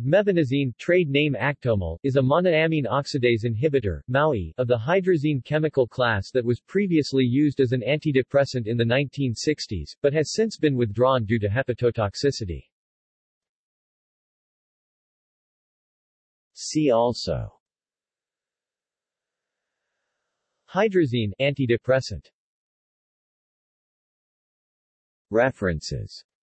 Mebanazine, trade name Actomol, is a monoamine oxidase inhibitor (MAOI) of the hydrazine chemical class that was previously used as an antidepressant in the 1960s, but has since been withdrawn due to hepatotoxicity. See also: Hydrazine antidepressant. References